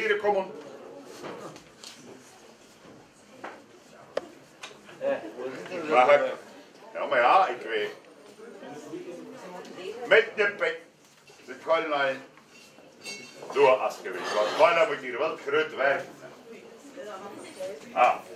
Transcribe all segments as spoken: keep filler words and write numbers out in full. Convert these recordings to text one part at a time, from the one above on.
hier komen. Mag ik? Ja, maar ja, ik weet. Met de pek. Het gaat naar door als geweest. Want bijna moet hier wel groot werk. Ah.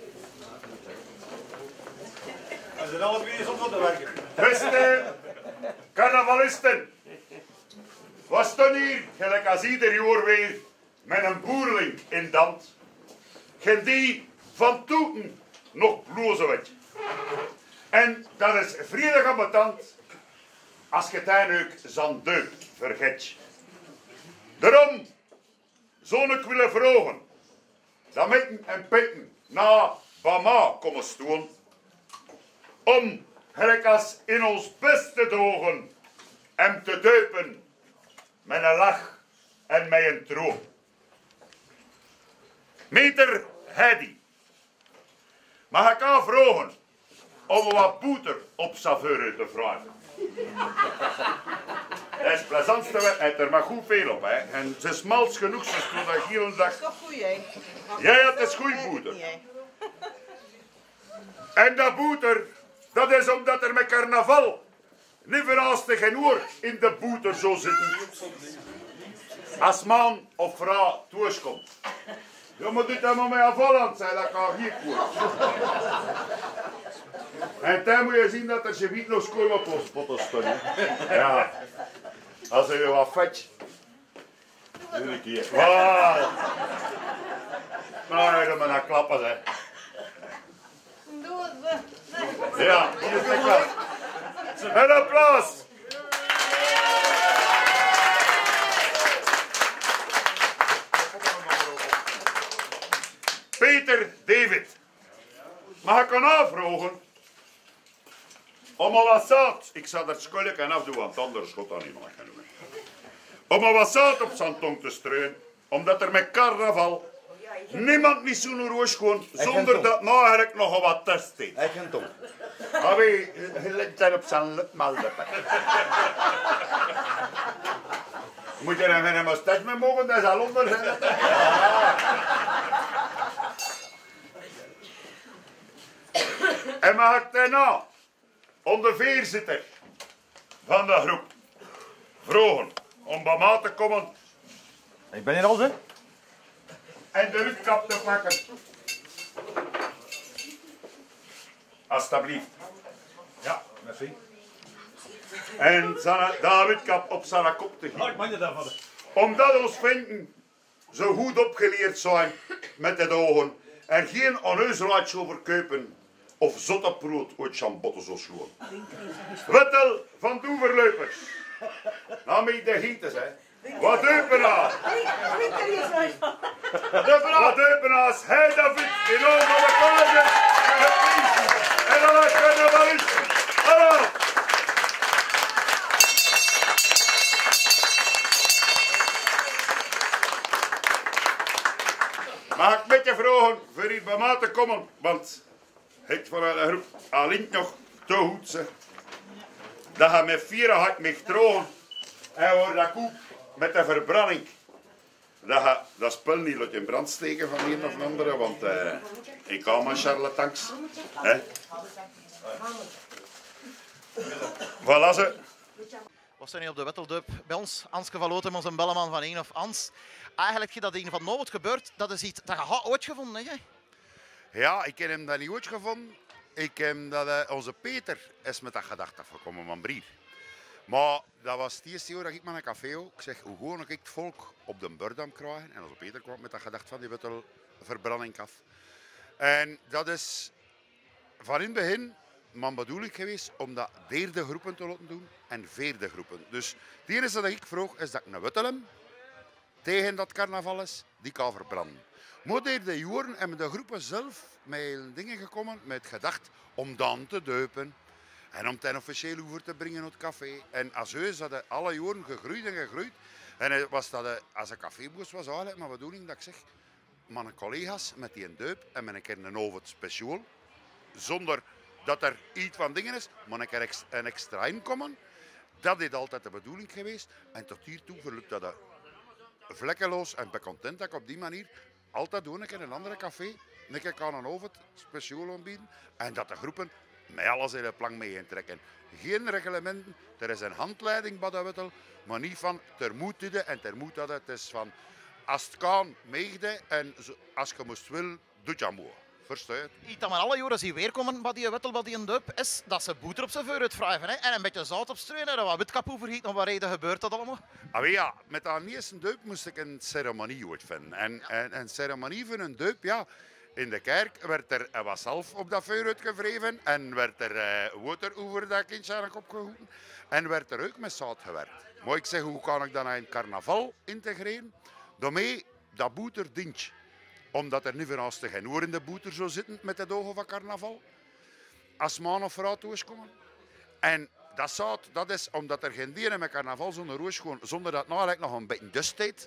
We zijn alle twee soms op te werken. Beste carnavalisten. We staan hier, gelijk als ieder jaar weer, met een boerling in Dant. Geen die van toeten nog blozen weet. En dat is vredig ambetant als je tuinlijk zijn deuk vergeet. Daarom zou ik willen vragen dat mitten en pitten na Bama komen stoen om, gelijk als in ons beste dagen, hem te duipen met een lach en met een troon. Meter Hedy, mag ik aan vragen om wat boter op saveur te vragen? Dat is het plezantste, hij er maar goed veel op, hè. En ze is mals genoeg, ze is de hele dag. Dat is toch goed, hè? Ja, ja, het is goed boter. En dat boter, dat is omdat er met carnaval niet verhaastig geen oor in de boter zou zitten. Als man of vrouw thuiskomt. Ja, maar dit maar met een volland zijn, dat kan hier komen. En dan moet je zien dat er je nog schoon op ons potten staan. Ja. Als je wat vet. Doe ik hier. Wauw. Nou, dan maar naar klappen, hè. Doe het. Ja, hier is de klap. En applaus. Peter David. Mag ik aan aanvragen? Om al wat zout. Ik zal er schuldig en afdoen, want anders gaat dat niet meer gaan doen. Om al wat zout op zijn tong te streunen. Omdat er met carnaval niemand niet zo'n roos gewoon zonder dat nou eigenlijk nog wat test heeft. Hij kan tong. Maar wie let zijn op zijn lip maldeppen. Moet je er een moustache mee mogen, dat is al onder zijn. En mag ik daarna, onder voorzitter van de groep, vragen om bij mij te komen Ik ben hier al, hè? en de rugkap te pakken. Alsjeblieft. Ja, merci. En zijn Davidkap op zijn kop te Oh, geven. ik mag je daarvan. Omdat ons vrienden zo goed opgeleerd zijn met de ogen en geen onheusraadje overkopen of zotteproot uit chambotten zo sloen. Wettel van Doeverleupers. Nou, met de gieters, hè. Wat deupenaar. Wat deupenaars. Hij David, in ogen van de koningen. En dan kunnen we wel eens. Hallo. Mag ik met je vragen voor hier bij mij te komen? Want het vanuit de groep alleen nog te goed ze. Dat je met vieren had me drogen en hoor dat koek met de verbranding. Dat je dat spul niet laat in brand steken van een of andere, want uh, ik hou mijn charlatans. Hè? Voilà ze. We staan hier op de Wettelduip bij ons. Anske van Lotem, onze belleman van één of Ans. Eigenlijk dat een van nooit gebeurt, dat is iets dat je had ooit gevonden, hè? Ja, ik heb hem dat niet ooit gevonden. Ik heb dat, uh, onze Peter is met dat gedacht afgekomen, mijn brief. Maar dat was het eerste jaar dat ik met een café ook. Ik zeg, hoe gewoon ik het volk op de Burdam krijgen? En onze Peter kwam met dat gedacht van die Wettel verbranding af. En dat is van in het begin mijn bedoeling geweest om dat derde groepen te laten doen en vierde groepen. Dus het enige dat ik vroeg is dat ik een Wettelem tegen dat carnaval is, die kan verbranden. Maar door de jaren hebben de groepen zelf met dingen gekomen met het gedacht om dan te duipen en om ten officieel over te brengen naar het café. En als heus hadden alle jaren gegroeid en gegroeid. En was dat, als een caféboos was eigenlijk mijn bedoeling dat ik zeg, mijn collega's met die een duip en met een keer een oven speciaal, zonder dat er iets van dingen is, maar een keer een extra inkomen. Dat is altijd de bedoeling geweest. En tot hiertoe verlukt dat vlekkeloos en ben content dat ik op die manier altijd doe ik in een andere café. Een keer kan een hoofd speciaal aanbieden. En dat de groepen met alles in de plank mee intrekken. Geen reglementen. Er is een handleiding bij de wettel. Maar niet van ter moet dit en ter moet dat. Het is van als het kan, meegde. En zo- als je moest wil, doe je moe. Versta je het? Iets dat we alle jaren zien weerkomen bij die wettel, bij die duip, is dat ze boter op zijn vuur uitwrijven. Hè? En een beetje zout opstrooien en er wat witkap overgieten. Om wat reden gebeurt dat allemaal? Ah, maar ja, met de eerste duip moest ik een ceremonie uitvinden. En, en een ceremonie voor een duip, ja. In de kerk werd er eh, wat zalf op dat vuur uitgewreven. En werd er eh, water over dat kindje aan de kop gegoten. En werd er ook met zout gewerkt. Maar ik zeg, hoe kan ik dat in het carnaval integreren? Daarmee dat boeter dient. Omdat er nu verhaast geen oor in de boeter zou zitten met de ogen van carnaval. Als man of vrouw thuiskomen. En dat zout, dat is omdat er geen dieren met carnaval zonder roos gewoon, zonder dat nou nog een beetje dust deed.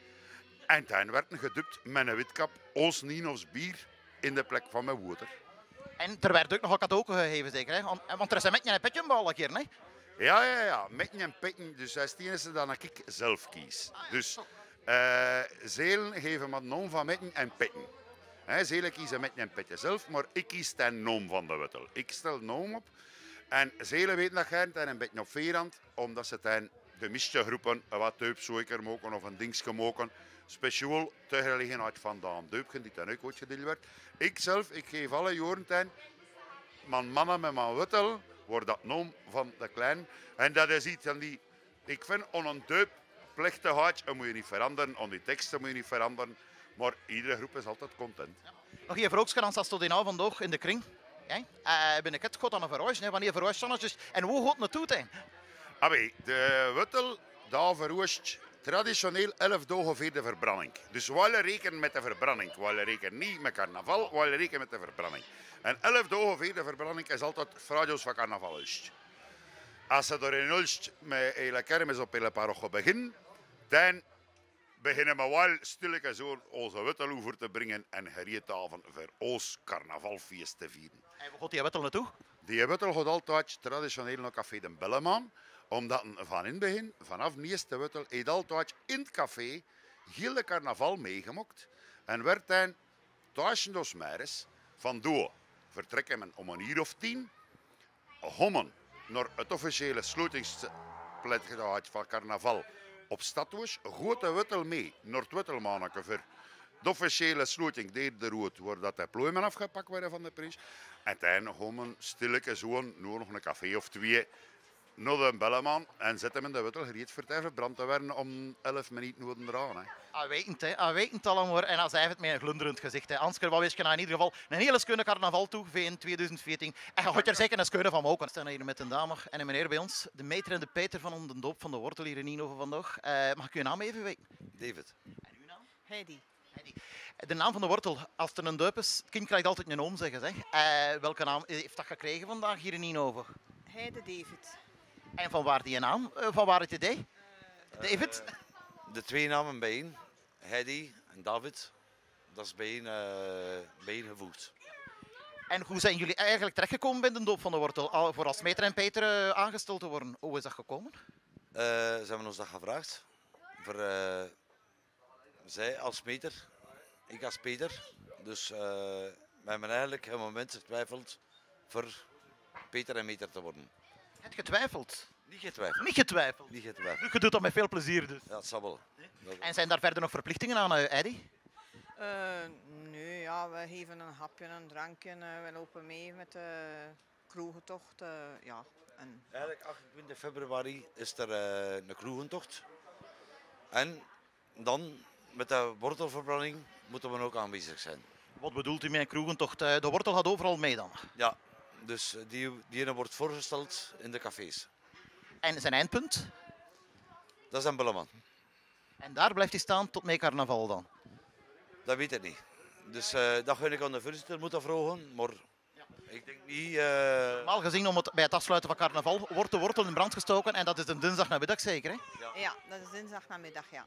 En dan werd een gedupt met een witkap, ons niet ons bier in de plek van mijn water. En er werd ook nog een cadeau gegeven, zeker. Hè? Want, want er is een beetje een petje bij alle keer. Hè? Ja, ja, ja, met een petje. Dus dat is het enige dat ik zelf kies. Dus eh zelen geven me noom van metten en petten. Hè, zelen kiezen met een petje zelf, maar ik kies ten noom van de wettel. Ik stel noom op. En zelen weten dat gaan en een beetje op veerhand, omdat ze ten de miste groepen wat teupzoeker mogen of een dingske mogen. Speciaal ter gelegenheid van de deupgen die dan ook uitgedeeld werd. Ik zelf, ik geef alle jaren ten mijn mannen met mijn wettel, wordt dat noom van de klein. En dat is iets van die, ik vind, on een deup plechtigheid, dat moet je niet veranderen, on die teksten moet je niet veranderen. Maar iedere groep is altijd content. Nog hier vroegskedans als tot die nou vandaag in de kring. Hè? Uh, ben ik het god aan een verhuis, wanneer verhuis dus. En hoe gaat het naartoe zijn? Ah, wee, de wettel, daar verroost traditioneel elf dagen voor de verbranding. Dus we rekenen met de verbranding. We rekenen niet met carnaval, we rekenen met de verbranding. En elf dagen voor de verbranding is altijd vraagjes van carnaval. Als ze er in Ulst met hele kermis op hele parochie beginnen, dan beginnen we wel stilletjes zo onze wettel over te brengen en gereedhaven voor ons carnavalfeest te vieren. En hoe gaat die wettel naartoe? Die wettel gaat altijd traditioneel naar Café de Belleman, omdat van in het begin, vanaf de eerste wettel, heeft altijd in het café heel de carnaval meegemaakt. En werd dan tussen de meres van door vertrekken men om een uur of tien, hommen naar het officiële sluitingsplek van carnaval op Stadhuis, gaat de wettel mee naar het wettelmanneke voor de officiële sluiting deed de rood, waar dat de plooimen afgepakt werden van de prins. En dan gaan we stilletjes gewoon nog een café of twee naar de Belleman en zetten men de wettel gereed voor te verbrand te werden om elf minuten worden eraan. Hè. Ah, wetend, hè. Ah, wetend allemaal. En als hij het met een glunderend gezicht. Hè. Ansker, wat wist je nou in ieder geval een hele schone carnaval toe in tweeduizend veertien. En je gaat er zeker een schone van mogen. We staan hier met een dame en een meneer bij ons. De meter en de Peter van de doop van de wortel hier in Nienhoven vandaag. Uh, mag ik uw naam even weten? David. En uw naam? Heidi. Heidi. De naam van de wortel, als het een duip is, het kind krijgt altijd een oom, zeggen ze. Uh, welke naam heeft dat gekregen vandaag hier in Nienhoven? Heide David. En van waar die naam? Uh, van waar het idee? David? Uh, de twee namen bijeen, Heidi en David, dat is bijeen, uh, bijeen gevoegd. En hoe zijn jullie eigenlijk terechtgekomen bij de doop van de wortel? Al voor als meter en Peter uh, aangesteld te worden. Hoe is dat gekomen? Uh, ze hebben ons dat gevraagd. Voor, uh, zij als meter, ik als Peter. Dus uh, we hebben eigenlijk een moment getwijfeld voor Peter en meter te worden. Het getwijfeld? Niet getwijfeld. Niet getwijfeld? Niet getwijfeld. Je doet dat met veel plezier dus. Ja, het zal wel. En zijn daar verder nog verplichtingen aan, uh, Eddy? Uh, nee, ja, we geven een hapje, een drankje. Uh, we lopen mee met de kroegentocht. Uh, ja. En... Eigenlijk achtentwintig februari is er uh, een kroegentocht. En dan met de wortelverbranding moeten we ook aanwezig zijn. Wat bedoelt u met een kroegentocht? Uh, de wortel gaat overal mee dan? Ja, dus die, die wordt voorgesteld in de cafés. En zijn eindpunt? Dat is een Belleman. En daar blijft hij staan tot mee carnaval dan? Dat weet ik niet. Dus uh, dat ga ik aan de voorzitter moeten vragen, maar ja. Ik denk niet... Uh... Normaal gezien, om het, bij het afsluiten van carnaval, wordt de wortel in brand gestoken en dat is een dinsdagnamiddag zeker, hè? Ja. ja, dat is dinsdagnamiddag, ja.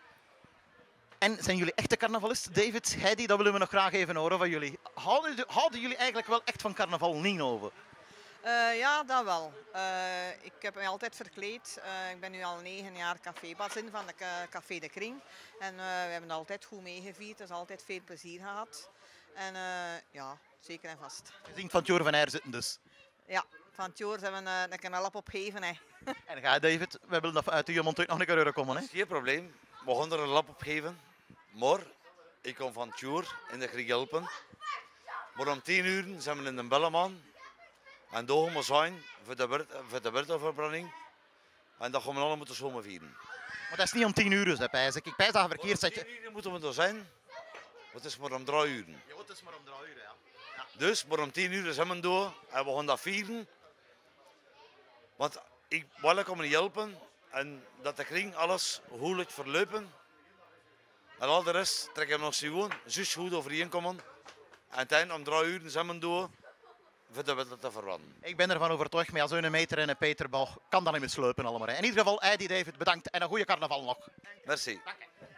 En zijn jullie echte carnavalist? David, Heidi, dat willen we nog graag even horen van jullie. Houden, houden jullie eigenlijk wel echt van carnaval Nienhoven? Uh, ja, dat wel. Uh, ik heb mij altijd verkleed. Uh, ik ben nu al negen jaar cafébazin van de Café de Kring. En uh, we hebben het altijd goed meegevierd. Er is altijd veel plezier gehad. En uh, ja, zeker en vast. Je zingt van Tjoor van Eyre zitten dus. Ja, van Tjoor hebben we uh, een knalap opgegeven. Hè. En ga David, we willen dat uit uw mond ook nog een keer horen komen. Hè? Geen probleem. We gaan er een lap op geven. Maar ik kom van Tjoor in de Griegelpen. Maar om tien uur zijn we in de Belleman. En daar gaan we zijn voor de, voor de Bertelverbranding. En dat gaan we allemaal moeten zomer vieren. Maar dat is niet om tien uur, dus, hè, pijs. Ik pijs dat je verkeerd zet. Om tien uur moeten we er zijn. Het is maar om drie uur. Ja, het is maar om drie uur, ja. Ja. Dus, maar om tien uur zijn we door en we gaan dat vieren. Want ik wil ik me niet helpen en dat de kring alles goed verlopen. En al de rest trekken we nog gewoon zus goed overeenkomen. En uiteindelijk om drie uur zijn we door voor de wet te verwanden. Ik ben ervan overtuigd, maar als een meter en een Peterbal kan dat niet meer sluipen allemaal. Hè. In ieder geval, Eddie David, bedankt en een goede carnaval nog. Merci. Dank je.